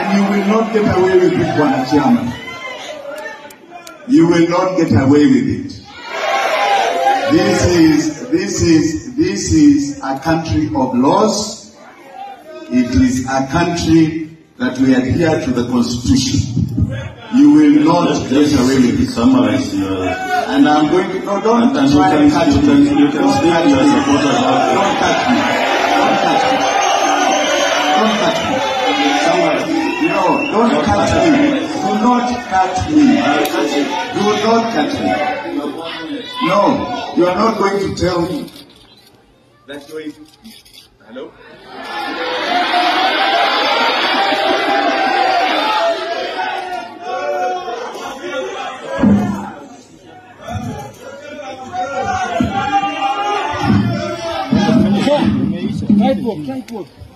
you will not get away with it, Bwana Chairman. You will not get away with it. This is a country of laws. It is a country that we adhere to the Constitution. You will not get away with it. Summarize and I'm going to don't try and catch me. You can speak to your supporters out there. Don't catch me. Don't catch me. Don't catch me. No, don't catch me. Do not catch me. Do not catch me. No, you are not going to tell me that you're... Hello? Catwalk.